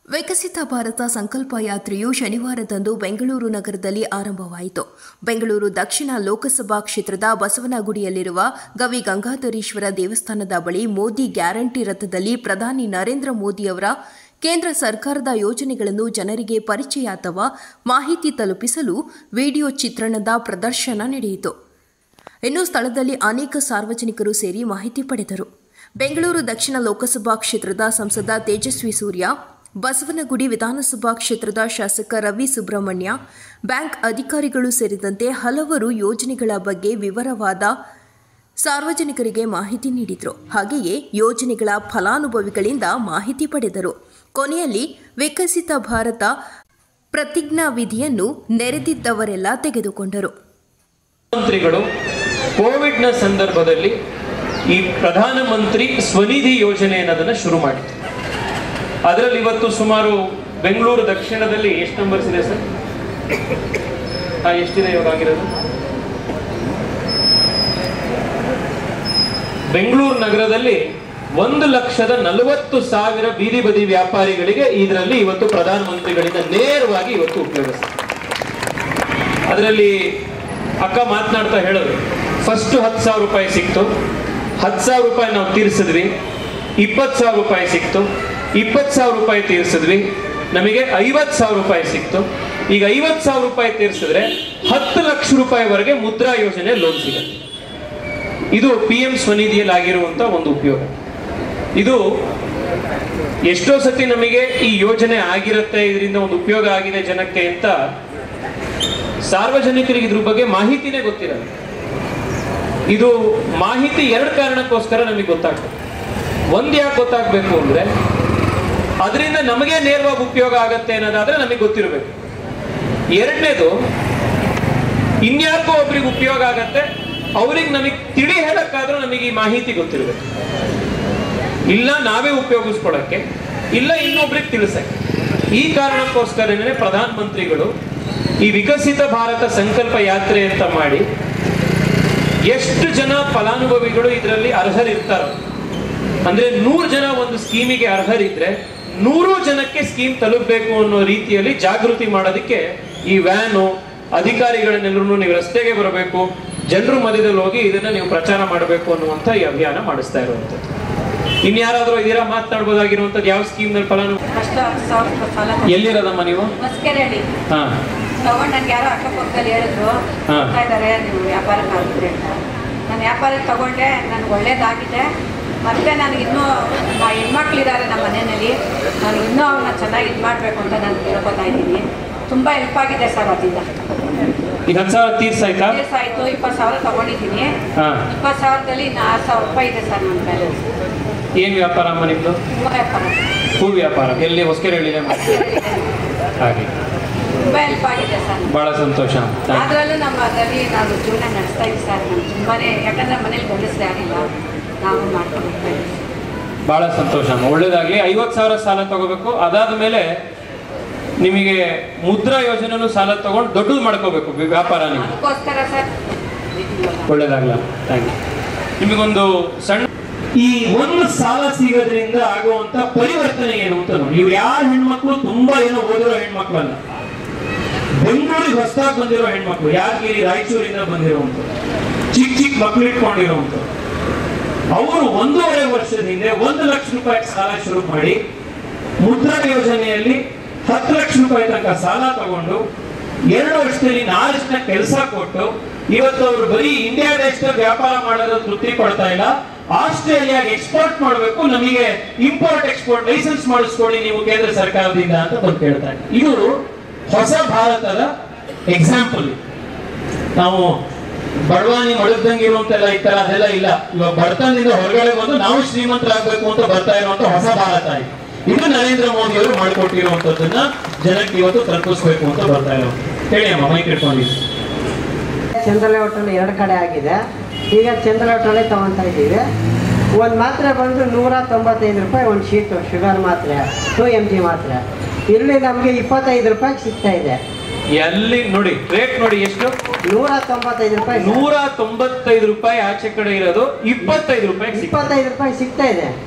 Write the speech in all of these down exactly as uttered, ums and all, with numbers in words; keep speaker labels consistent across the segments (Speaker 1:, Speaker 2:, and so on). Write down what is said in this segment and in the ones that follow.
Speaker 1: ವಿಕಸಿತ ಭಾರತ ಸಂಕಲ್ಪ ಯಾತ್ರೆಯು ಶನಿವಾರದಂದು ಬೆಂಗಳೂರು ನಗರದಲ್ಲಿ ಆರಂಭವಾಯಿತು. ಬೆಂಗಳೂರು ದಕ್ಷಿಣ ಲೋಕಸಭಾ ಕ್ಷೇತ್ರದ ಬಸವನಗುಡಿಯಲ್ಲಿರುವ ಗವಿ ಗಂಗಾಧರೇಶ್ವರ ದೇವಸ್ಥಾನದ ಬಳಿ ಮೋದಿ ಗ್ಯಾರಂಟಿ ರಥದಲ್ಲಿ ಪ್ರಧಾನಿ ನರೇಂದ್ರ ಮೋದಿಯವರ ಕೇಂದ್ರ ಸರ್ಕಾರದ ಯೋಜನೆಗಳನ್ನು ಜನರಿಗೆ ಪರಿಚಯ ಅಥವಾ ಮಾಹಿತಿ ತಲುಪಿಸಲು ವಿಡಿಯೋ ಚಿತ್ರಣದ ಪ್ರದರ್ಶನ ನಡೆಯಿತು. ಇನ್ನು ಸ್ಥಳದಲ್ಲಿ ಅನೇಕ ಸಾರ್ವಜನಿಕರು ಸೇರಿ ಮಾಹಿತಿ ಪಡೆದರು. ಬೆಂಗಳೂರು ದಕ್ಷಿಣ ಲೋಕಸಭಾ ಕ್ಷೇತ್ರದ ಸಂಸದ ತೇಜಸ್ವಿ ಸೂರ್ಯ, ಬಸವನಗುಡಿ ವಿಧಾನಸಭಾ ಕ್ಷೇತ್ರದ ಶಾಸಕ ರವಿ ಸುಬ್ರಹ್ಮಣ್ಯ, ಬ್ಯಾಂಕ್ ಅಧಿಕಾರಿಗಳು ಸೇರಿದಂತೆ ಹಲವರು ಯೋಜನೆಗಳ ಬಗ್ಗೆ ವಿವರವಾದ ಸಾರ್ವಜನಿಕರಿಗೆ ಮಾಹಿತಿ ನೀಡಿದರು. ಹಾಗೆಯೇ ಯೋಜನೆಗಳ ಫಲಾನುಭವಿಗಳಿಂದ ಮಾಹಿತಿ ಪಡೆದರು. ಕೊನೆಯಲ್ಲಿ ವಿಕಸಿತ ಭಾರತ ಪ್ರತಿಜ್ಞಾ ವಿಧಿಯನ್ನು ನೆರೆದಿದ್ದವರೆಲ್ಲ ತೆಗೆದುಕೊಂಡರು.
Speaker 2: ಮಂತ್ರಿಗಳು ಕೋವಿಡ್ನ ಸಂದರ್ಭದಲ್ಲಿ ಈ ಪ್ರಧಾನಮಂತ್ರಿ ಸ್ವನಿಧಿ ಯೋಜನೆ ಅನ್ನೋದನ್ನು ಶುರು ಮಾಡಿದ್ರು. ಅದರಲ್ಲಿ ಇವತ್ತು ಸುಮಾರು ಬೆಂಗಳೂರು ದಕ್ಷಿಣದಲ್ಲಿ ಎಷ್ಟು ನಂಬರ್ಸ್ ಇದೆ ಸರ್? ಹಾ, ಎಷ್ಟಿದೆ ಇವಾಗ ಆಗಿರೋದು? ಬೆಂಗಳೂರು ನಗರದಲ್ಲಿ ಒಂದು ಲಕ್ಷದ ನಲವತ್ತು ಸಾವಿರ ಬೀದಿ ಬದಿ ವ್ಯಾಪಾರಿಗಳಿಗೆ ಇದರಲ್ಲಿ ಇವತ್ತು ಪ್ರಧಾನಮಂತ್ರಿಗಳಿಂದ ನೇರವಾಗಿ ಇವತ್ತು ಉಪಯೋಗಿಸ್ತಾರೆ. ಅದರಲ್ಲಿ ಅಕ್ಕ ಮಾತನಾಡ್ತಾ ಹೇಳೋದು, ಫಸ್ಟ್ ಹತ್ತು ಸಾವಿರ ರೂಪಾಯಿ ಸಿಕ್ತು, ಹತ್ತು ಸಾವಿರ ರೂಪಾಯಿ ನಾವು ತೀರಿಸಿದ್ವಿ, ಇಪ್ಪತ್ತು ಸಾವಿರ ರೂಪಾಯಿ ಸಿಕ್ತು, ಇಪ್ಪತ್ತು ಸಾವಿರ ರೂಪಾಯಿ ತೀರಿಸಿದ್ವಿ, ನಮಗೆ ಐವತ್ತು ಸಾವಿರ ರೂಪಾಯಿ ಸಿಕ್ತು. ಈಗ ಐವತ್ತು ಸಾವಿರ ರೂಪಾಯಿ ತೀರಿಸಿದ್ರೆ ಹತ್ತು ಲಕ್ಷ ರೂಪಾಯಿವರೆಗೆ ಮುದ್ರಾ ಯೋಜನೆ ಲೋನ್ ಸಿಗುತ್ತೆ. ಇದು ಪಿ ಎಂ ಸ್ವನಿಧಿಯಲ್ಲಿ ಆಗಿರುವಂತ ಒಂದು ಉಪಯೋಗ. ಇದು ಎಷ್ಟೋ ಸತಿ ನಮಗೆ ಈ ಯೋಜನೆ ಆಗಿರುತ್ತೆ, ಇದರಿಂದ ಒಂದು ಉಪಯೋಗ ಆಗಿದೆ ಜನಕ್ಕೆ ಅಂತ ಸಾರ್ವಜನಿಕರಿಗೆ ಇದ್ರ ಬಗ್ಗೆ ಮಾಹಿತಿನೇ ಗೊತ್ತಿರಲ್ಲ. ಇದು ಮಾಹಿತಿ ಎರಡು ಕಾರಣಕ್ಕೋಸ್ಕರ ನಮಗೆ ಗೊತ್ತಾಗ್ತದೆ. ಒಂದ್ ಯಾಕೆ ಗೊತ್ತಾಗ್ಬೇಕು ಅಂದ್ರೆ ಅದರಿಂದ ನಮಗೆ ನೇರವಾಗಿ ಉಪಯೋಗ ಆಗತ್ತೆ ಅನ್ನೋದಾದ್ರೆ ನಮಗೆ ಗೊತ್ತಿರಬೇಕು. ಎರಡನೇದು, ಇನ್ಯಾಕೋ ಒಬ್ರಿಗೆ ಉಪಯೋಗ ಆಗತ್ತೆ, ಅವ್ರಿಗೆ ನಮಗೆ ತಿಳಿ ಹೇಳಕ್ಕಾದ್ರೂ ನಮಗೆ ಈ ಮಾಹಿತಿ ಗೊತ್ತಿರಬೇಕು. ಇಲ್ಲ ನಾವೇ ಉಪಯೋಗಿಸ್ಕೊಳಕ್ಕೆ, ಇಲ್ಲ ಇನ್ನೊಬ್ರಿಗೆ ತಿಳಿಸಕ್ಕೆ. ಈ ಕಾರಣಕ್ಕೋಸ್ಕರನೇ ಪ್ರಧಾನ ಮಂತ್ರಿಗಳು ಈ ವಿಕಸಿತ ಭಾರತ ಸಂಕಲ್ಪ ಯಾತ್ರೆ ಅಂತ ಮಾಡಿ ಎಷ್ಟು ಜನ ಫಲಾನುಭವಿಗಳು ಇದರಲ್ಲಿ ಅರ್ಹರಿರ್ತಾರೋ, ಅಂದ್ರೆ ನೂರು ಜನ ಒಂದು ಸ್ಕೀಮಿಗೆ ಅರ್ಹರಿದ್ರೆ ನೂರು ಜನಕ್ಕೆ ಸ್ಕೀಮ್ ತಲುಪಬೇಕು ಅನ್ನೋ ರೀತಿಯಲ್ಲಿ ಜಾಗೃತಿ ಮಾಡೋದಕ್ಕೆ ಈ ವ್ಯಾನು ಅಧಿಕಾರಿಗಳನ್ನೆಲ್ಲರೂ ನೀವು ರಸ್ತೆಗೆ ಬರಬೇಕು, ಜನರು ಮಧ್ಯದಲ್ಲಿ ಹೋಗಿ ಇದನ್ನ ನೀವು ಪ್ರಚಾರ ಮಾಡಬೇಕು ಅನ್ನುವಂಥ ಈ ಅಭಿಯಾನ ಮಾಡಿಸ್ತಾ ಇರುವಂಥದ್ದು. ಇನ್ಯಾರಾದ್ರೂ ಇದೀರಾ ಮಾತನಾಡಬಹುದಾಗಿರುವಂತದ್ದು? ಯಾವ ಸ್ಕೀಮ್ ನಲ್ಲಿ ಫಲಾನುಭವಿ ಎಲ್ಲಿರೋದಮ್ಮ ನೀವು? ಹಾ,
Speaker 3: ತಗೊಂಡು ನನ್ಗೆ ಯಾರೋ ಅಕ್ಕಪಕ್ಕದಲ್ಲಿ ಹೇಳಿದ್ರು ಇದ್ದಾರೆ ನೀವು ವ್ಯಾಪಾರಕ್ಕೆ ಆಗುತ್ತೆ ಅಂತ. ನಾನು ವ್ಯಾಪಾರಕ್ಕೆ ತಗೊಂಡೆ, ನನಗೆ ಒಳ್ಳೇದಾಗಿದೆ. ಮತ್ತೆ ನನಗೆ ಇನ್ನೂ ಹೆಣ್ಮಕ್ಳಿದ್ದಾರೆ ನಮ್ಮ ಮನೆಯಲ್ಲಿ, ನಾನು ಇನ್ನೂ ಅವ್ರನ್ನ ಚೆನ್ನಾಗಿ ಇದು ಮಾಡಬೇಕು ಅಂತ ನಾನು ಕೇಳ್ಕೊತಾ ಇದ್ದೀನಿ. ತುಂಬ ಹೆಲ್ಪ್ ಆಗಿದೆ ಸರ್ ಅದರಿಂದ.
Speaker 2: ಈಗ ಹತ್ತು ಸಾವಿರ ತೀರ್ಸಾಯ್ತಾ?
Speaker 3: ತೀರ್ಸಾಯ್ತು. ಇಪ್ಪತ್ತು ಸಾವಿರ ತಗೊಂಡಿದ್ದೀನಿ. ಇಪ್ಪತ್ತು ಸಾವಿರದಲ್ಲಿ ಇನ್ನು ಆರು ಸಾವಿರ ರೂಪಾಯಿ ಇದೆ ಸರ್ ನನ್ನ ಬ್ಯಾಲೆನ್ಸ್.
Speaker 2: ಏನು ವ್ಯಾಪಾರ ಅಮ್ಮ ನಿಮ್ಮದು?
Speaker 3: ಹೂ ವ್ಯಾಪಾರ.
Speaker 2: ಹೂ ವ್ಯಾಪಾರ ಎಲ್ಲಿ? ಹೊಸಕೆರೆಹಳ್ಳಿಲೇ? ಹಾಗೆ
Speaker 3: ತುಂಬ ಹೆಲ್ಪ್ ಆಗಿದೆ ಸರ್.
Speaker 2: ಬಹಳ ಸಂತೋಷ.
Speaker 3: ಅದರಲ್ಲೂ ನಮ್ಮ ಅದರಲ್ಲಿ ನಾವು ಜೀವನ ನಡೆಸ್ತಾ ಇದ್ದೀವಿ ಸರ್. ನಾನು ತುಂಬಾನೇ, ಯಾಕಂದ್ರೆ ಮನೇಲಿ ಗಂಡಸ್ರೆ ಆಗಿಲ್ಲ, ನಾವು ಮಾಡ್ಕೊಂಡು ಹೋಗ್ತಾ ಇದ್ದೀವಿ.
Speaker 2: ಬಹಳ ಸಂತೋಷ, ಒಳ್ಳೇದಾಗ್ಲಿ. ಐವತ್ತು ಸಾವಿರ ಸಾಲ ತಗೋಬೇಕು, ಅದಾದ ಮೇಲೆ ನಿಮಗೆ ಮುದ್ರಾ ಯೋಜನೆನೂ ಸಾಲ ತಗೊಂಡು ದೊಡ್ಡದು ಮಾಡ್ಕೋಬೇಕು ವ್ಯಾಪಾರ. ನೀವು
Speaker 3: ಅದಕ್ಕೋಸ್ಕರ ಸರ್.
Speaker 2: ಒಳ್ಳೇದಾಗ್ಲ. Thank you. ನಿಮಗೊಂದು ಸಣ್ಣ, ಈ ಒಂದು ಸಾಲ ಸಿಗೋದ್ರಿಂದ ಆಗುವಂತ ಪರಿವರ್ತನೆ ಏನು ಅಂತ ನೋಡಿ. ನೀವು ಯಾರ ಹೆಣ್ಮಕ್ಳು ತುಂಬಾ ಏನೋ ಓದಿರೋ ಹೆಣ್ಮಕ್ಳಲ್ಲ, ಬೆಂಗಳೂರಿಗೆ ಹೊಸದಾಗಿ ಬಂದಿರೋ ಹೆಣ್ಮಕ್ಳು, ಯಾದಗಿರಿ ರಾಯಚೂರಿಂದ ಬಂದಿರುವಂತ ಚಿಕ್ಕ ಚಿಕ್ಕ ಮಕ್ಳು ಇಟ್ಕೊಂಡಿರುವಂತ, ಅವರು ಒಂದೂವರೆ ವರ್ಷದ ಹಿಂದೆ ಒಂದು ಲಕ್ಷ ರೂಪಾಯಿ ಸಾಲ ಶುರು ಮಾಡಿ ಮುದ್ರಾ ಯೋಜನೆಯಲ್ಲಿ ಹತ್ತು ಲಕ್ಷ ರೂಪಾಯಿ ತನಕ ಸಾಲ ತಗೊಂಡು ಎರಡು ವರ್ಷದಲ್ಲಿ ನಾಲ್ಕು ಜನ ಕೆಲಸ ಕೊಟ್ಟು ಇವತ್ತು ಅವರು ಬರೀ ಇಂಡಿಯಾ ದೇಶದಲ್ಲಿ ವ್ಯಾಪಾರ ಮಾಡೋದು ತೃಪ್ತಿ ಪಡ್ತಾ ಇಲ್ಲ, ಆಸ್ಟ್ರೇಲಿಯಾಗೆ ಎಕ್ಸ್ಪೋರ್ಟ್ ಮಾಡಬೇಕು, ನಮಗೆ ಇಂಪೋರ್ಟ್ ಎಕ್ಸ್ಪೋರ್ಟ್ ಲೈಸೆನ್ಸ್ ಮಾಡಿಸ್ಕೊಳ್ಳಿ ನೀವು ಕೇಂದ್ರ ಸರ್ಕಾರದಿಂದ ಅಂತ ಬಂದು ಕೇಳ್ತಾರೆ. ಇದು ಹೊಸ ಭಾರತದ ಎಕ್ಸಾಂಪಲ್. ನಾವು ಬಡವಾನಿ ಮಡಗ್ದಂಗಿರುವಂತೆಲ್ಲ ಈ ತರ ಅದೆಲ್ಲ ಇಲ್ಲ. ಇವಾಗ ಬಡತನದಿಂದ ಹೊರಗಡೆ ಬಂದು ನಾವು ಶ್ರೀಮಂತರಾಗಬೇಕು ಅಂತ ಬರ್ತಾ ಇರುವಂತ ಹೊಸ ಭಾರತ ಇದು. ಇದು ನರೇಂದ್ರ ಮೋದಿ ಅವರು ಮಾಡಿಕೊಟ್ಟಿರುವಂತದ್ದನ್ನ ಜನಕ್ಕೆ ಇವತ್ತು ತಲುಪಿಸ್ಬೇಕು ಅಂತ ಬರ್ತಾ ಇರೋದು. ಹೇಳಿ ಅಮ್ಮ, ಮೈಕ್ ಇಟ್ಕೊಂಡಿದ್ದೀವಿ.
Speaker 4: ಚಂದ್ರಲೇಔಟಲ್ಲಿ ಎರಡು ಕಡೆ ಆಗಿದೆ. ಈಗ ಚಂದ್ರಲೇಔಟಲ್ಲೇ ತಗೊತಾ ಇದ್ದೀವಿ. ಒಂದು ಮಾತ್ರೆ ಬಂದು ನೂರ ತೊಂಬತ್ತೈದು ರೂಪಾಯಿ ಒಂದು ಶೀಟು ಶುಗರ್ ಮಾತ್ರೆ, ಟೂ ಎಮ್ ಜಿ ಮಾತ್ರೆ. ಇಲ್ಲಿ ನಮಗೆ ಇಪ್ಪತ್ತೈದು ರೂಪಾಯಿಗೆ ಸಿಗ್ತಾ ಇದೆ.
Speaker 2: ಎಲ್ಲಿ ನೋಡಿ ರೇಟ್ ನೋಡಿ, ಎಷ್ಟು?
Speaker 4: ನೂರ ತೊಂಬತ್ತೈದು ರೂಪಾಯಿ.
Speaker 2: ನೂರ ತೊಂಬತ್ತೈದು ರೂಪಾಯಿ ಆಚೆ ಕಡೆ ಇರೋದು ಇಪ್ಪತ್ತೈದು ರೂಪಾಯಿ
Speaker 4: ಇಪ್ಪತ್ತೈದು ರೂಪಾಯಿ ಸಿಗ್ತಾ ಇದೆ.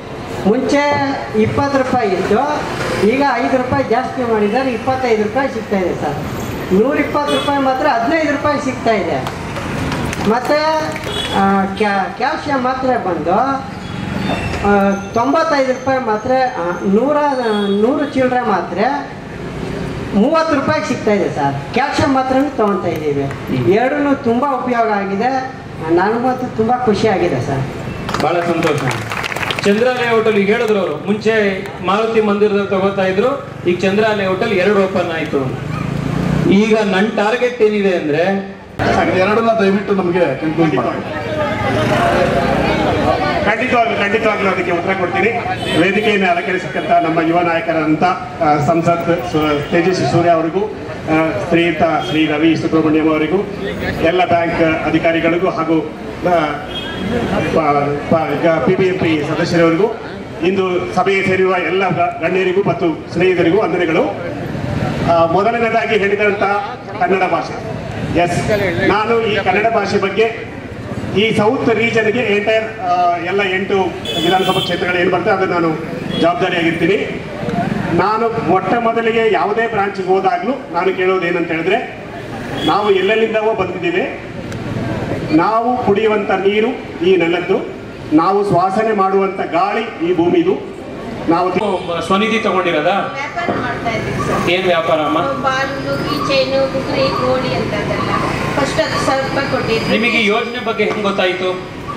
Speaker 4: ಮುಂಚೆ ಇಪ್ಪತ್ತು ರೂಪಾಯಿ ಇತ್ತು, ಈಗ ಐದು ರೂಪಾಯಿ ಜಾಸ್ತಿ ಮಾಡಿದ್ದಾರೆ, ಇಪ್ಪತ್ತೈದು ರೂಪಾಯಿ ಸಿಗ್ತಾ ಇದೆ ಸರ್. ನೂರ ಇಪ್ಪತ್ತು ರೂಪಾಯಿ ಮಾತ್ರ ಹದಿನೈದು ರೂಪಾಯಿ ಸಿಗ್ತಾ ಇದೆ. ಮತ್ತು ಕ್ಯಾಲ್ಸಿಯಂ ಮಾತ್ರೆ ಬಂದು ತೊಂಬತ್ತೈದು ರೂಪಾಯಿ ಮಾತ್ರೆ, ನೂರ ನೂರು ಚಿಲ್ಲರೆ ಮಾತ್ರೆ ಮೂವತ್ತು ರೂಪಾಯಿಗೆ ಸಿಗ್ತಾ ಇದೆ ಸರ್. ಕ್ಯಾಲ್ಸಿಯಂ ಮಾತ್ರನೂ ತೊಗೊತಾ ಇದ್ದೀವಿ. ಎರಡೂ ತುಂಬ ಉಪಯೋಗ ಆಗಿದೆ, ನನಗಂತೂ ತುಂಬ ಖುಷಿಯಾಗಿದೆ ಸರ್.
Speaker 2: ಭಾಳ ಸಂತೋಷ. ಚಂದ್ರ ಲೇಔಟಲ್ಲಿ ಹೇಳಿದ್ರು ಅವರು, ಮುಂಚೆ ಮಾರುತಿ ಮಂದಿರದಲ್ಲಿ ತಗೋತಾ ಇದ್ರು, ಈಗ ಚಂದ್ರ ಲೇಔಟಲ್ಲಿ ಎರಡು ಓಪನ್ ಆಯಿತು. ಈಗ ನನ್ನ ಟಾರ್ಗೆಟ್ ಏನಿದೆ ಅಂದರೆ
Speaker 5: ಎರಡನ್ನ ದಯವಿಟ್ಟು ನಮಗೆ ಕನ್ಕ್ಲೂಡ್ ಮಾಡಿ.
Speaker 6: ಖಂಡಿತವಾಗ್ಲೂ ಖಂಡಿತವಾಗ್ಲೂ ಅದಕ್ಕೆ ಉತ್ತರ ಕೊಡ್ತೀನಿ. ವೇದಿಕೆಯನ್ನು ಅಲಂಕರಿಸತಕ್ಕಂಥ ನಮ್ಮ ಯುವ ನಾಯಕರಾದಂಥ ಸಂಸತ್ ತೇಜಸ್ವಿ ಸೂರ್ಯ ಅವರಿಗೂ, ಶ್ರೀಯುತ ಶ್ರೀ ರವಿ ಸುಬ್ರಹ್ಮಣ್ಯಂ ಅವರಿಗೂ, ಎಲ್ಲ ಬ್ಯಾಂಕ್ ಅಧಿಕಾರಿಗಳಿಗೂ ಹಾಗೂ ಪಿ ಬಿ ಎಂ ಪಿ ಸದಸ್ಯರವರಿಗೂ, ಇಂದು ಸಭೆಗೆ ಸೇರಿರುವ ಎಲ್ಲ ಗಣ್ಯರಿಗೂ ಮತ್ತು ಸ್ನೇಹಿತರಿಗೂ ವಂದನೆಗಳು. ಮೊದಲನೇದಾಗಿ ಹೇಳಿದಂಥ ಕನ್ನಡ ಭಾಷೆ. ಎಸ್, ನಾನು ಈ ಕನ್ನಡ ಭಾಷೆ ಬಗ್ಗೆ ಈ ಸೌತ್ ರೀಜನ್ಗೆ ಎಂಟೈರ್ ಎಲ್ಲ ಎಂಟು ವಿಧಾನಸಭಾ ಕ್ಷೇತ್ರಗಳು ಏನು ಬರ್ತದೆ ಅದನ್ನು ನಾನು ಜವಾಬ್ದಾರಿಯಾಗಿರ್ತೀನಿ. ನಾನು ಮೊಟ್ಟ ಮೊದಲಿಗೆ ಯಾವುದೇ ಬ್ರಾಂಚ್ಗೆ ಹೋದಾಗಲೂ ನಾನು ಕೇಳೋದು ಏನಂತ ಹೇಳಿದ್ರೆ, ನಾವು ಎಲ್ಲೆಲ್ಲಿಂದವೋ ಬಂದಿದ್ದೀವಿ, ನಾವು ಕುಡಿಯುವಂಥ ನೀರು ಈ ನೆಲದ್ದು, ನಾವು ಶ್ವಾಸನೆ ಮಾಡುವಂಥ ಗಾಳಿ ಈ ಭೂಮಿದು. ನಾವು
Speaker 2: ಸ್ವನಿಧಿ ತಗೊಂಡಿರೋದಾ?
Speaker 7: ವ್ಯಾಪಾರ ಮಾಡ್ತಾ ಇದ್ದೀವಿ ಸರ್.
Speaker 2: ಏನು ವ್ಯಾಪಾರ ಅಮ್ಮ?
Speaker 7: ಬಾಲು, ಕೀಚೈನು, ಕುಕ್ರಿ, ಗೋಡಿ ಅಂತದೆಲ್ಲ. ಫಸ್ಟ್ ಹತ್ತು ಸಾವಿರ ರೂಪಾಯಿ ಕೊಟ್ಟಿದ್ವಿ.
Speaker 2: ನಿಮಗೆ ಯೋಜನೆ ಬಗ್ಗೆ ಹೆಂಗೆ ಗೊತ್ತಾಯಿತು?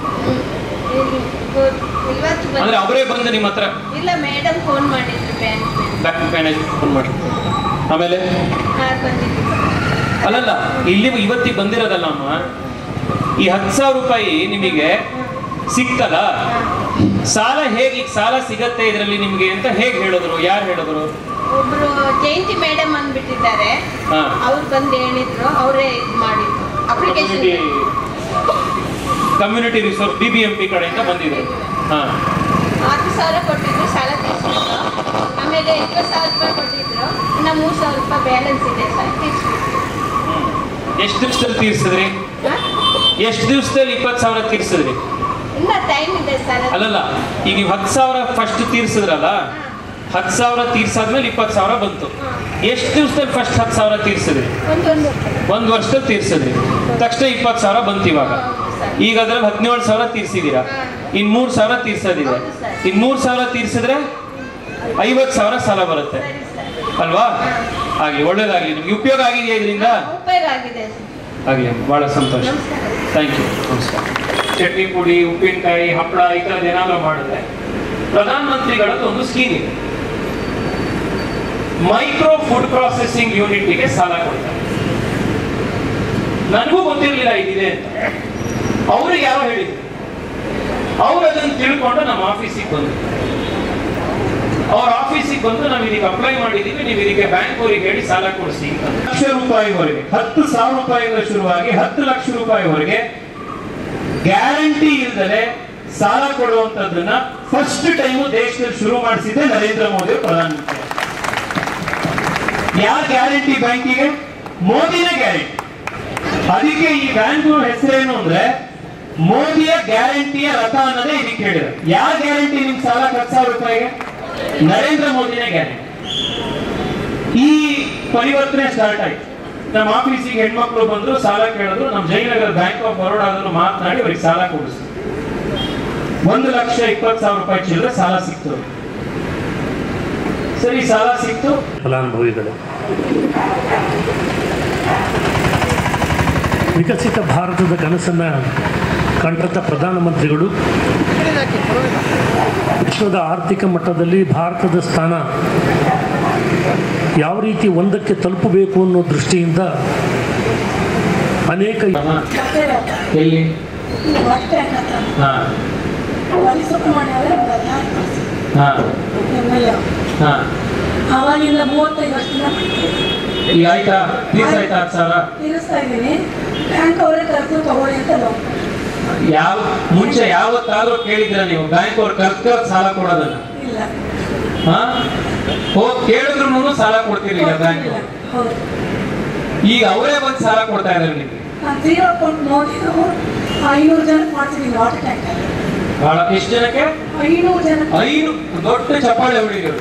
Speaker 7: ಇವತ್ತು
Speaker 2: ಅಂದ್ರೆ ಅವರೇ ಬಂದು ನಿಮ್ಮ ಹತ್ರ?
Speaker 7: ಇಲ್ಲ, ಮೇಡಮ್ ಫೋನ್ ಮಾಡಿದ್ರು, ಬ್ಯಾಂಕ್
Speaker 2: ಬ್ಯಾಂಕ್ ಮ್ಯಾನೇಜರ್ ಫೋನ್ ಮಾಡಿ. ಆಮೇಲೆ
Speaker 7: ಬಂದಿದ್ರು.
Speaker 2: ಅಲ್ಲಲ್ಲ, ಇಲ್ಲಿ ಇವತ್ತಿಗೆ ಬಂದಿರೋದಲ್ಲ ಅಮ್ಮ, ಈ ಹತ್ತು ಸಾವಿರ ರೂಪಾಯಿ ನಿಮಗೆ ಸಿಕ್ತಲ್ಲ, ಸಾಲ ಹೇಗೆ ಸಾಲ ಸಿಗತ್ತೆ ಇದರಲ್ಲಿ ನಿಮಗೆ ಅಂತ ಹೇಗೆ ಹೇಳಿದ್ರು? ಯಾರು ಹೇಳಿದ್ರು?
Speaker 7: ಒಬ್ರು ಜಯಂತಿ ಮೇಡಮ್ ಅಂದ್ಬಿಟ್ಟಿದ್ದಾರೆ, ಅವ್ರು ಬಂದು ಹೇಳಿದ್ರು, ಅವರೇ ಇದು ಮಾಡಿದ್ರು. Application
Speaker 2: community resource B B M P ಕಡೆಯಿಂದ ಬಂದಿದ್ರು. ಹಾಂ,
Speaker 7: ಹತ್ತು ಸಾವಿರ ಕೊಟ್ಟಿದ್ರು, ಸಾಲ ತೀರಿಸಿದ್ರು. ಆಮೇಲೆ ಇಪ್ಪತ್ತು ಸಾವಿರ ರೂಪಾಯಿ ಕೊಟ್ಟಿದ್ರು, ಇನ್ನು ಮೂರು ಸಾವಿರ ರೂಪಾಯಿ ಬ್ಯಾಲೆನ್ಸ್ ಇದೆ ಸರ್, ತೀರಿಸ್ಬಿಟ್ಟು.
Speaker 2: ಎಷ್ಟು ದಿವಸದಲ್ಲಿ ತೀರಿಸಿದ್ರಿ? ಎಷ್ಟು ದಿವಸದಲ್ಲಿ ಇಪ್ಪತ್ತು ಸಾವಿರ ತೀರಿಸಿದ್ರಿ?
Speaker 7: ಇನ್ನ ಟೈಮ್ ಇದೆ ಸರ್.
Speaker 2: ಅಲ್ಲಲ್ಲ, ಈಗ ನೀವು ಹತ್ತು ಸಾವಿರ ಫಸ್ಟ್ ತೀರ್ಸಿದ್ರಲ್ಲ, ಹತ್ತು ಸಾವಿರ ತೀರ್ಸಾದ್ಮೇಲೆ ಇಪ್ಪತ್ತು ಸಾವಿರ ಬಂತು. ಎಷ್ಟು ದಿವಸದಲ್ಲಿ ಫಸ್ಟ್ ಹತ್ತು ಸಾವಿರ ತೀರ್ಸಿದ್ರಿ? ಒಂದು ವರ್ಷದಲ್ಲಿ ತೀರ್ಸಿದ್ರಿ, ತಕ್ಷಣ ಇಪ್ಪತ್ತು ಸಾವಿರ ಬಂತು. ಇವಾಗ ಈಗ ಅದ್ರಲ್ಲಿ ಹದಿನೇಳು ಸಾವಿರ ತೀರ್ಸಿದ್ದೀರಾ, ಇನ್ ಮೂರು ಸಾವಿರ ತೀರ್ಸೋದಿದೆ. ಇನ್ ಮೂರು ಸಾವಿರ ತೀರ್ಸಿದ್ರೆ ಐವತ್ತು ಸಾವಿರ ಸಾಲ ಬರುತ್ತೆ ಅಲ್ವಾ? ಆಗ್ಲಿ, ಒಳ್ಳೇದಾಗ್ಲಿ, ನಿಮ್ಗೆ ಉಪಯೋಗ ಆಗಿದೆಯಾ ಇದರಿಂದ?
Speaker 7: ಉಪಯೋಗ ಆಗಿದೆ.
Speaker 2: ಆಗಲಿ, ಬಹಳ ಸಂತೋಷ, ಥ್ಯಾಂಕ್ ಯು. ನಮಸ್ಕಾರ. ಚಟ್ನಿ ಪುಡಿ, ಉಪ್ಪಿನಕಾಯಿ, ಹಪ್ಪಳ ಈ ಥರದ್ದು ಏನಾದರೂ ಮಾಡಿದ್ರೆ ಪ್ರಧಾನ ಮಂತ್ರಿಗಳದ್ದು ಒಂದು ಸ್ಕೀಮ್ ಇದೆ, ಮೈಕ್ರೋ ಫುಡ್ ಪ್ರಾಸೆಸಿಂಗ್ ಯೂನಿಟ್ಗೆ ಸಾಲ ಕೊಡ್ತಾರೆ. ನನಗೂ ಗೊತ್ತಿರಲಿಲ್ಲ ಇದಿದೆ ಅಂತ, ಅವ್ರಿಗೆ ಯಾರೋ ಹೇಳಿದ್ರು, ಅವ್ರು ಅದನ್ನು ತಿಳ್ಕೊಂಡು ನಮ್ಮ ಆಫೀಸಿಗೆ ಬಂದ್ರು. ಅವ್ರ ಆಫೀಸಿಗೆ ಬಂದು ನಾವು ಇದಕ್ಕೆ ಅಪ್ಲೈ ಮಾಡಿದೀವಿ, ನೀವು ಇದಕ್ಕೆ ಬ್ಯಾಂಕ್ ಅವರಿಗೆ ಹೇಳಿ ಸಾಲ ಕೊಡಿಸಿ. ಲಕ್ಷ ರೂಪಾಯಿವರೆಗೆ, ಹತ್ತು ಸಾವಿರ ರೂಪಾಯಿಯಿಂದ ಶುರುವಾಗಿ ಹತ್ತು ಲಕ್ಷ ರೂಪಾಯಿವರೆಗೆ ಗ್ಯಾರಂಟಿ ಇಲ್ಲದೆ ಸಾಲ ಕೊಡುವಂತದ್ದನ್ನ ಫಸ್ಟ್ ಟೈಮ್ ದೇಶದಲ್ಲಿ ಶುರು ಮಾಡಿಸಿದೆ ನರೇಂದ್ರ ಮೋದಿ ಪ್ರಧಾನಮಂತ್ರಿ. ಯಾರ ಗ್ಯಾರಂಟಿ ಬ್ಯಾಂಕಿಗೆ? ಮೋದಿನೇ ಗ್ಯಾರಂಟಿ. ಅದಕ್ಕೆ ಈ ಬ್ಯಾಂಕ್ ಹೆಸರೇನು ಅಂದ್ರೆ ಮೋದಿಯ ಗ್ಯಾರಂಟಿಯ ರಥ ಅನ್ನೋದೇ ಇದಕ್ಕೆ ಹೇಳಿದ್ರು. ಯಾರ ಗ್ಯಾರಂಟಿ ನಿಮ್ಗೆ ಸಾಲ ಹತ್ತು ಸಾವಿರ ರೂಪಾಯಿಗೆ? ನರೇಂದ್ರ ಮೋದಿನೇ ಗ್ಯಾರಂಟಿ. ಈ ಪರಿವರ್ತನೆ ಸ್ಟಾರ್ಟ್ ಆಯ್ತು. ನಮ್ಮ ಆಫೀಸಿಗೆ ಹೆಣ್ಮಕ್ಳು ಬಂದ್ರು, ಸಾಲ ಕೇಳಿದ್ರು. ನಮ್ಮ ಜಯನಗರ ಬ್ಯಾಂಕ್ ಆಫ್ ಬರೋಡಾದ್ರು ಮಾತನಾಡಿ ಅವ್ರಿಗೆ ಸಾಲ ಕೊಡಿಸಿದ್ರು. ಒಂದು ಲಕ್ಷ ಇಪ್ಪತ್ತು ಸಾವಿರ ರೂಪಾಯಿ ಚಿಲ್ಲರೆ ಸಾಲ ಸಿಕ್ತು. ಸರಿ, ಸಾಲ ಸಿಕ್ತು.
Speaker 8: ಫಲಾನುಭವಿಗಳು ವಿಕಸಿತ ಭಾರತದ ಕನಸನ್ನು ಕಂಡಂಥ ಪ್ರಧಾನಮಂತ್ರಿಗಳು ವಿಶ್ವದ ಆರ್ಥಿಕ ಮಟ್ಟದಲ್ಲಿ ಭಾರತದ ಸ್ಥಾನ ಯಾವ ರೀತಿ ಒಂದಕ್ಕೆ ತಲುಪಬೇಕು ಅನ್ನೋ ದೃಷ್ಟಿಯಿಂದ ಅನೇಕ
Speaker 2: ಎಲ್ಲಿ
Speaker 9: ಅವಾಗಿಂದ ಮೂವತ್ತೈದು ವರ್ಷದಿಂದ
Speaker 2: ಈಗ ಆಯ್ತಾ? ತೀರ್ಸಾಯ್ತಾ ಹತ್ತು ಸಾವಿರ?
Speaker 9: ತೀರಿಸ್ತಾ ಇದ್ದೀನಿ. ಬ್ಯಾಂಕ್ ಅವರೇ ಕರೆದು ತಗೊಳ್ಳಿ ಅಂತ
Speaker 2: ಯಾವ ಮುಂಚೆ ಯಾವತ್ತಾದ್ರೂ ಕೇಳಿದ್ರ ನೀವು ಬ್ಯಾಂಕ್ ಅವ್ರು ಕರ್ಕ ಸಾಲ ಕೊಡೋದನ್ನ?
Speaker 9: ಇಲ್ಲ.
Speaker 2: ಹಾ, ಹೋಗಿ ಕೇಳಿದ್ರು ಸಾಲ ಕೊಡ್ತಿರ್ಲಿಲ್ಲ ಬ್ಯಾಂಕ್. ಈಗ ಅವರೇ ಬಂದು ಸಾಲ ಕೊಡ್ತಾ ಇದ್ದಾರೆ ನಿಮಗೆ.
Speaker 9: ನಾನು ಜೀರೋ ಅಕೌಂಟ್ ನೋಡಿ ಐನೂರು ಜನಕ್ಕೆ ಮಾಡ್ತಿದ್ದೀನಿ ವಾಟರ್ ಟ್ಯಾಂಕ್.
Speaker 2: ಬಹಳ ಎಷ್ಟು ಜನಕ್ಕೆ?
Speaker 9: ಐನೂರು ಜನ.
Speaker 2: ಐನೂರು ದೊಡ್ಡ ಚಪ್ಪಾಳೆ ಹೊಡಿಗಳು.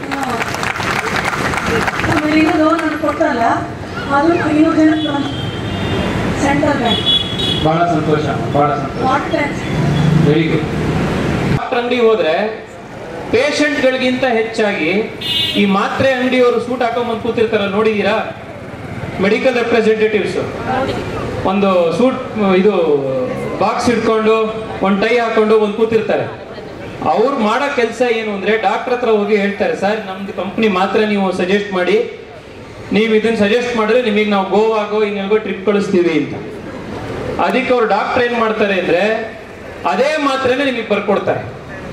Speaker 9: ಆಮೇಲೆ ಇದು ಲೋನ್ ಅನ್ನು ಕೊಟ್ಟಲ್ಲ, ಅದು ಐನೂರು ಜನ ಸೆಂಟ್ರಲ್ ಬ್ಯಾಂಕ್.
Speaker 2: ಬಹಳ ಸಂತೋಷ, ಬಹಳ ಸಂತೋಷ. Very good. ಡಾಕ್ಟರ್ ಅಂಗಡಿ ಹೋದ್ರೆ ಪೇಷಂಟ್ಗಳಿಗಿಂತ ಹೆಚ್ಚಾಗಿ ಈ ಮಾತ್ರೆ ಅಂಗಡಿಯವರು ಸೂಟ್ ಹಾಕೊಂಡ್ಬಂದು ಕೂತಿರ್ತಾರಲ್ಲ, ನೋಡಿದೀರಾ? ಮೆಡಿಕಲ್ ರೆಪ್ರೆಸೆಂಟೇಟಿವ್ಸ್ ಒಂದು ಸೂಟ್ ಇದು ಬಾಕ್ಸ್ ಇಟ್ಕೊಂಡು ಒಂದು ಟೈ ಹಾಕೊಂಡು ಒಂದು ಕೂತಿರ್ತಾರೆ. ಅವ್ರು ಮಾಡೋ ಕೆಲಸ ಏನು ಅಂದ್ರೆ ಡಾಕ್ಟರ್ ಹತ್ರ ಹೋಗಿ ಹೇಳ್ತಾರೆ, ಸರ್ ನಮ್ದು ಕಂಪ್ನಿ ಮಾತ್ರ ನೀವು ಸಜೆಸ್ಟ್ ಮಾಡಿ, ನೀವು ಇದನ್ನ ಸಜೆಸ್ಟ್ ಮಾಡಿದ್ರೆ ನಿಮಗೆ ನಾವು ಗೋವಾಗೋ ಹಿಂಗೋ ಟ್ರಿಪ್ ಕಳಿಸ್ತೀವಿ ಅಂತ. ಅದಕ್ಕೆ ಅವ್ರು ಡಾಕ್ಟರ್ ಏನ್ ಮಾಡ್ತಾರೆ ಅಂದ್ರೆ ಅದೇ ಮಾತ್ರನೇ ನಿಮಗೆ ಬರ್ಕೊಡ್ತಾರೆ.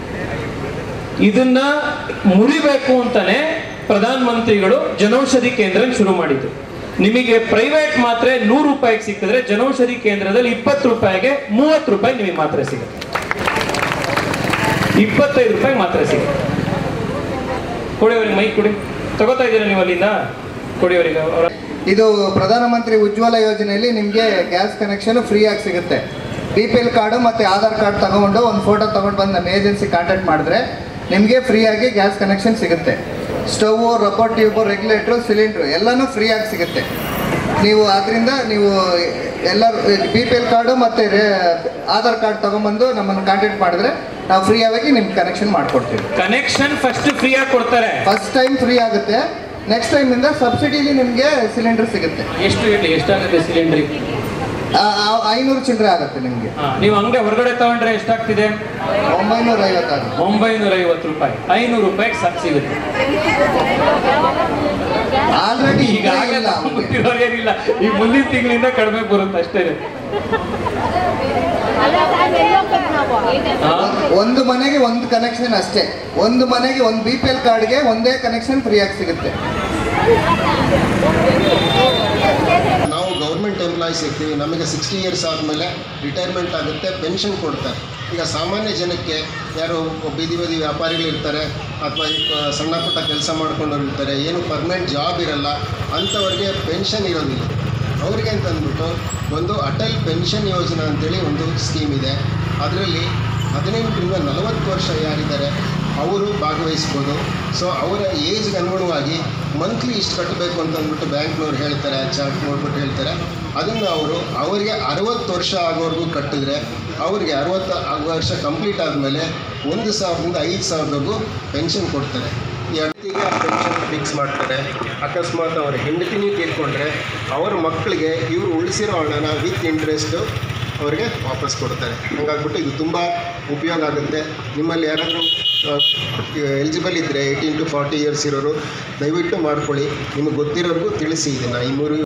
Speaker 2: ಇದನ್ನ ಮುರಿಬೇಕು ಅಂತಾನೆ ಪ್ರಧಾನ ಮಂತ್ರಿಗಳು ಜನೌಷಧಿ ಕೇಂದ್ರ ಶುರು ಮಾಡಿದ್ರು. ನಿಮಗೆ ಪ್ರೈವೇಟ್ ಮಾತ್ರೆ ನೂರು ರೂಪಾಯಿಗೆ ಸಿಕ್ಕಿದ್ರೆ ಜನೌಷಧಿ ಕೇಂದ್ರದಲ್ಲಿ ಇಪ್ಪತ್ತು ರೂಪಾಯಿಗೆ ಮೂವತ್ತು ರೂಪಾಯಿ ನಿಮಗೆ ಮಾತ್ರೆ ಸಿಗುತ್ತೆ, ಇಪ್ಪತ್ತೈದು ರೂಪಾಯಿ ಮಾತ್ರೆ ಸಿಗುತ್ತೆ. ಕೊಡಿಯವರಿಗೆ ಮೈಕ್ ಕೊಡಿ, ತಗೋತಾ ಇದ್ದೀರಾ ನೀವು ಅಲ್ಲಿಂದ? ಕೊಡಿಯವರಿಗೆ.
Speaker 10: ಇದು ಪ್ರಧಾನಮಂತ್ರಿ ಉಜ್ವಲ ಯೋಜನೆಯಲ್ಲಿ ನಿಮಗೆ ಗ್ಯಾಸ್ ಕನೆಕ್ಷನ್ ಫ್ರೀ ಆಗಿ ಸಿಗುತ್ತೆ. ಬಿ ಪಿ ಎಲ್ ಕಾರ್ಡು ಮತ್ತು ಆಧಾರ್ ಕಾರ್ಡ್ ತಗೊಂಡು ಒಂದು ಫೋಟೋ ತೊಗೊಂಡು ಬಂದು ನಮ್ಮ ಏಜೆನ್ಸಿ ಕಾಂಟ್ಯಾಕ್ಟ್ ಮಾಡಿದ್ರೆ ನಿಮಗೆ ಫ್ರೀಯಾಗಿ ಗ್ಯಾಸ್ ಕನೆಕ್ಷನ್ ಸಿಗುತ್ತೆ. Stove, rubber tube, regulator, cylinder ಎಲ್ಲನೂ ಫ್ರೀಯಾಗಿ ಸಿಗುತ್ತೆ. ನೀವು ಅದರಿಂದ ನೀವು ಎಲ್ಲರೂ ಬಿ ಪಿ ಎಲ್ ಕಾರ್ಡು ಮತ್ತು ಆಧಾರ್ ಕಾರ್ಡ್ ತೊಗೊಂಬಂದು ನಮ್ಮನ್ನು ಕಾಂಟ್ಯಾಕ್ಟ್ ಮಾಡಿದ್ರೆ ನಾವು ಫ್ರೀಯಾಗಿ ನಿಮ್ಗೆ ಕನೆಕ್ಷನ್ ಮಾಡಿಕೊಡ್ತೀವಿ.
Speaker 2: ಕನೆಕ್ಷನ್ ಫಸ್ಟ್ ಫ್ರೀಯಾಗಿ ಕೊಡ್ತಾರೆ.
Speaker 10: ಫಸ್ಟ್ ಟೈಮ್ ಫ್ರೀ ಆಗುತ್ತೆ. ನೆಕ್ಸ್ಟ್ ಟೈಮಿಂದ ಸಬ್ಸಿಡಿಲಿ ನಿಮಗೆ ಸಿಲಿಂಡರ್ ಸಿಗುತ್ತೆ.
Speaker 2: ಎಷ್ಟು ಇರಲಿ, ಎಷ್ಟಾಗುತ್ತೆ ಸಿಲಿಂಡರ್?
Speaker 10: ಐನೂರು ಚಿಲ್ಲರೆ ಆಗುತ್ತೆ ನಿಮಗೆ.
Speaker 2: ನೀವು ಅಂಗಡಿ ಹೊರಗಡೆ ತಗೊಂಡ್ರೆ ಎಷ್ಟಾಗ್ತಿದೆ?
Speaker 10: ಒಂಬೈನೂರ ಐವತ್ತಾರು
Speaker 2: ಒಂಬೈನೂರ ಐವತ್ತು ರೂಪಾಯಿ. ಐನೂರು ರೂಪಾಯಿಗೆ ಸಾಕು ಸಿಗುತ್ತೆ.
Speaker 10: ಆಲ್ರೆಡಿ
Speaker 2: ಈಗ ಏನಿಲ್ಲ, ಈ ಮುಂದಿನ ತಿಂಗಳಿಂದ ಕಡಿಮೆ ಬರುತ್ತೆ ಅಷ್ಟೇ.
Speaker 10: ಒಂದು ಮನೆಗೆ ಒಂದು ಕನೆಕ್ಷನ್ ಅಷ್ಟೇ. ಒಂದು ಮನೆಗೆ ಒಂದು ಬಿ ಪಿ ಎಲ್ ಕಾರ್ಡ್ಗೆ ಒಂದೇ ಕನೆಕ್ಷನ್ ಫ್ರೀಯಾಗಿ ಸಿಗುತ್ತೆ.
Speaker 11: ನಾವು ಗೌರ್ಮೆಂಟ್ ಎಂಪ್ಲಾಯೀಸ್ ಇರ್ತೀವಿ, ನಮಗೆ ಸಿಕ್ಸ್ಟಿ ಇಯರ್ಸ್ ಆದಮೇಲೆ ರಿಟೈರ್ಮೆಂಟ್ ಆಗುತ್ತೆ, ಪೆನ್ಷನ್ ಕೊಡ್ತಾರೆ. ಈಗ ಸಾಮಾನ್ಯ ಜನಕ್ಕೆ ಯಾರು ಬೀದಿ ಬೀದಿ ವ್ಯಾಪಾರಿಗಳಿರ್ತಾರೆ ಅಥವಾ ಸಣ್ಣ ಪುಟ್ಟ ಕೆಲಸ ಮಾಡ್ಕೊಂಡವ್ರು ಇರ್ತಾರೆ, ಏನು ಪರ್ಮನೆಂಟ್ ಜಾಬ್ ಇರಲ್ಲ, ಅಂಥವ್ರಿಗೆ ಪೆನ್ಷನ್ ಇರೋದಿಲ್ಲ. ಅವರಿಗೆ ಅಂತಂದ್ಬಿಟ್ಟು ಒಂದು ಅಟಲ್ ಪೆನ್ಷನ್ ಯೋಜನಾ ಅಂತೇಳಿ ಒಂದು ಸ್ಕೀಮ್ ಇದೆ. ಅದರಲ್ಲಿ ಹದಿನೆಂಟರಿಂದ ನಲವತ್ತು ವರ್ಷ ಯಾರಿದ್ದಾರೆ ಅವರು ಭಾಗವಹಿಸ್ಬೋದು. ಸೊ ಅವರ ಏಜ್ಗೆ ಅನುಗುಣವಾಗಿ ಮಂತ್ಲಿ ಇಷ್ಟು ಕಟ್ಟಬೇಕು ಅಂತಂದ್ಬಿಟ್ಟು ಬ್ಯಾಂಕ್ನವ್ರು ಹೇಳ್ತಾರೆ, ಚಾರ್ಟ್ ನೋಡ್ಬಿಟ್ಟು ಹೇಳ್ತಾರೆ. ಅದನ್ನು ಅವರು ಅವರಿಗೆ ಅರವತ್ತು ವರ್ಷ ಆಗೋವರೆಗೂ ಕಟ್ಟಿದ್ರೆ ಅವರಿಗೆ ಅರವತ್ತು ವರ್ಷ ಕಂಪ್ಲೀಟ್ ಆದಮೇಲೆ ಒಂದು ಸಾವಿರದಿಂದ ಐದು ಸಾವಿರದವರೆಗೂ ಪೆನ್ಷನ್ ಕೊಡ್ತಾರೆ. ಈ ಹೆಂಡತಿಗೆ ಆ ಪೆನ್ಷನ್ ಫಿಕ್ಸ್ ಮಾಡ್ತಾರೆ. ಅಕಸ್ಮಾತ್ ಅವರ ಹೆಂಡತಿನೂ ತೀರ್ಕೊಂಡ್ರೆ ಅವ್ರ ಮಕ್ಕಳಿಗೆ ಇವರು ಉಳಿಸಿರೋ ಹಣನ ವಿತ್ ಇಂಟ್ರೆಸ್ಟು ಅವರಿಗೆ ವಾಪಸ್ ಕೊಡ್ತಾರೆ. ಹಾಗಾಗ್ಬಿಟ್ಟು ಇದು ತುಂಬ ಉಪಯೋಗ ಆಗುತ್ತೆ. ನಿಮ್ಮಲ್ಲಿ ಯಾರಾದರೂ ಎಲಿಜಿಬಲ್ ಇದ್ದರೆ ಏಯ್ಟೀನ್ ಟು ಫಾರ್ಟಿ ಇಯರ್ಸ್ ಇರೋರು ದಯವಿಟ್ಟು ಮಾಡ್ಕೊಳ್ಳಿ. ನಿಮಗೆ ಗೊತ್ತಿರೋರಿಗೂ ತಿಳಿಸಿ ಇದನ್ನು. ಈ ಮೂರು